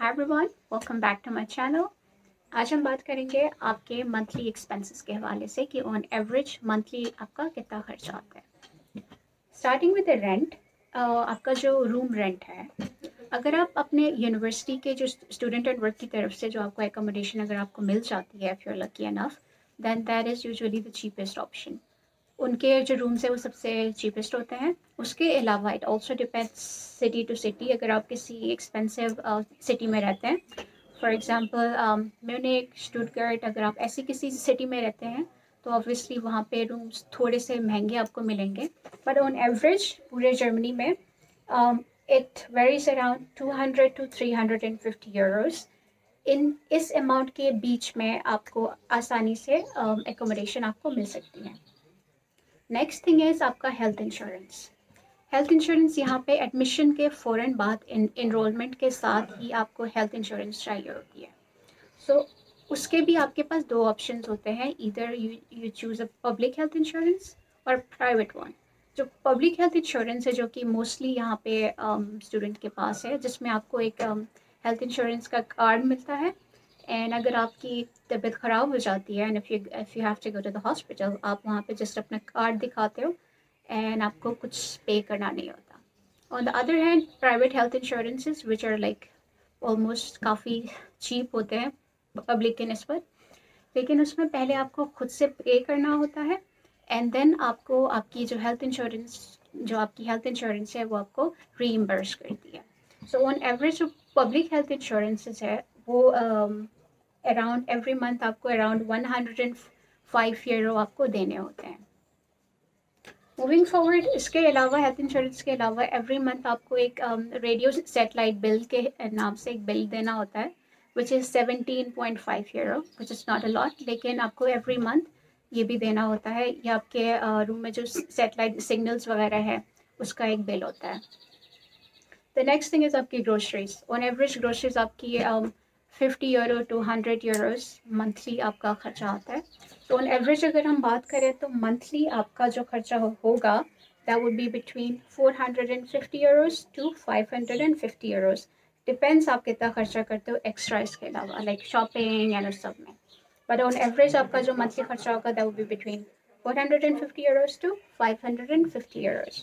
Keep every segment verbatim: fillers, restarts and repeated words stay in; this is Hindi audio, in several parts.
Hi everyone, welcome back to my channel. आज हम बात करेंगे आपके मंथली एक्सपेंसेस के हवाले से कि ऑन एवरेज मंथली आपका कितना खर्चा आता है। स्टार्टिंग विद द रेंट, आपका जो रूम रेंट है, अगर आप अपने यूनिवर्सिटी के जो स्टूडेंट एंड वर्क की तरफ से जो आपको एकोमोडेशन अगर आपको मिल जाती है, if you are lucky enough, then that is usually the cheapest option. उनके जो रूम्स है वो सबसे चीपेस्ट होते हैं। उसके अलावा it also depends city to city. अगर आप किसी एक्सपेंसिव सिटी में रहते हैं, फॉर एग्ज़ाम्पल म्यूनिख, स्टुटगर्ट, अगर आप ऐसी किसी सिटी में रहते हैं तो ऑब्वियसली वहाँ पे रूम्स थोड़े से महंगे आपको मिलेंगे। बट ऑन एवरेज पूरे जर्मनी में it varies around two hundred to three hundred and fifty euros. In इस अमाउंट के बीच में आपको आसानी से एकोमोडेशन um, आपको मिल सकती है। नेक्स्ट थिंग इज़ आपका हेल्थ इंश्योरेंस। हेल्थ इंश्योरेंस यहाँ पे एडमिशन के फ़ौरन बाद इनरोलमेंट के साथ ही आपको हेल्थ इंश्योरेंस चाहिए होती है। सो so, उसके भी आपके पास दो ऑप्शंस होते हैं, इधर you you choose a public health insurance और प्राइवेट वन। जो पब्लिक हेल्थ इंश्योरेंस है, जो कि मोस्टली यहाँ पे स्टूडेंट um, के पास है, जिसमें आपको एक हेल्थ um, इंश्योरेंस का कार्ड मिलता है। एंड अगर आपकी तबीयत ख़राब हो जाती है and if you if you have to go to the hospital, आप वहाँ पे जस्ट अपना कार्ड दिखाते हो एंड आपको कुछ पे करना नहीं होता। On the other hand, private health insurances which are like almost काफ़ी चीप होते हैं पब्लिक के निस्बत, लेकिन उसमें पहले आपको खुद से पे करना होता है एंड देन आपको आपकी जो हेल्थ इंश्योरेंस जो आपकी हेल्थ इंश्योरेंस है वो आपको रीइम्बर्स करती है। सो ऑन एवरेज जो पब्लिक हेल्थ इंश्योरेंसेस है वो अराउंड एवरी मंथ आपको around one hundred and five euro आपको देने होते हैं। मूविंग फॉरवर्ड, इसके अलावा हेल्थ इंश्योरेंस के अलावा एवरी मंथ आपको एक रेडियो सेटेलाइट बिल के नाम से एक बिल देना होता है, which is seventeen point five euro, which is not a lot, लेकिन आपको एवरी मंथ ये भी देना होता है। ये आपके रूम uh, में जो सेटेलाइट सिग्नल्स वगैरह है उसका एक बिल होता है। द नेक्स्ट थिंग इज़ आपकी ग्रोसरीज। ऑन एवरेज ग्रोसरीज आपकी fifty euro to hundred euros monthly आपका खर्चा आता है। तो ऑन एवरेज अगर हम बात करें तो मंथली आपका जो खर्चा हो, होगा that would be between four hundred and fifty euros to five hundred and fifty euros. Depends आप कितना खर्चा करते हो एक्स्ट्रा इसके अलावा, लाइक शॉपिंग एंड उस सब में। बट ऑन एवरेज आपका जो मंथली खर्चा होगा that would be between four hundred and fifty euros to five hundred and fifty euros.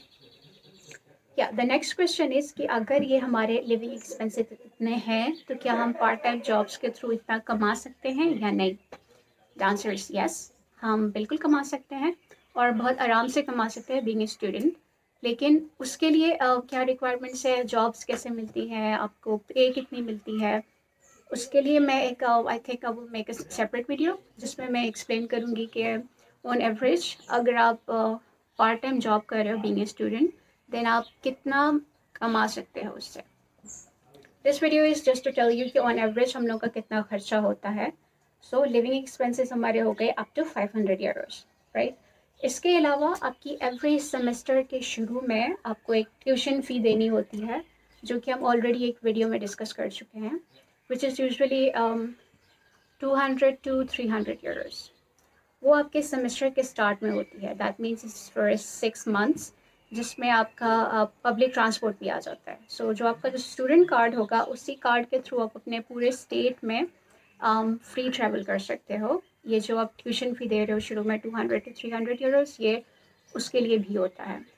या द नेक्स्ट क्वेश्चन इज़ कि अगर ये हमारे लिविंग एक्सपेंसेस इतने हैं तो क्या हम पार्ट टाइम जॉब्स के थ्रू इतना कमा सकते हैं या नहीं। द आंसर इज़ यस, हम बिल्कुल कमा सकते हैं और बहुत आराम से कमा सकते हैं बीइंग ए स्टूडेंट। लेकिन उसके लिए uh, क्या रिक्वायरमेंट्स है, जॉब्स कैसे मिलती हैं, आपको पे कितनी मिलती है, उसके लिए मैं एक I think I will make a separate video जिसमें मैं एक्सप्लेन करूँगी कि ऑन एवरेज अगर आप पार्ट टाइम जॉब कर रहे हो बीइंग ए स्टूडेंट, देन आप कितना कमा सकते हो उससे। This video is just to tell you कि ऑन एवरेज हम लोग का कितना खर्चा होता है। सो लिविंग एक्सपेंसेस हमारे हो गए up to five hundred euros, right. इसके अलावा आपकी एवरी सेमेस्टर के शुरू में आपको एक ट्यूशन फ़ी देनी होती है, जो कि हम ऑलरेडी एक वीडियो में डिस्कस कर चुके हैं, which is usually two hundred to three hundred euros. वो आपके सेमेस्टर के स्टार्ट में होती है, that means it's for six months, जिसमें आपका पब्लिक uh, ट्रांसपोर्ट भी आ जाता है। सो so, जो आपका जो स्टूडेंट कार्ड होगा उसी कार्ड के थ्रू आप अपने पूरे स्टेट में फ्री um, ट्रैवल कर सकते हो। ये जो आप ट्यूशन फ़ी दे रहे हो शुरू में two hundred to three hundred euros, ये उसके लिए भी होता है।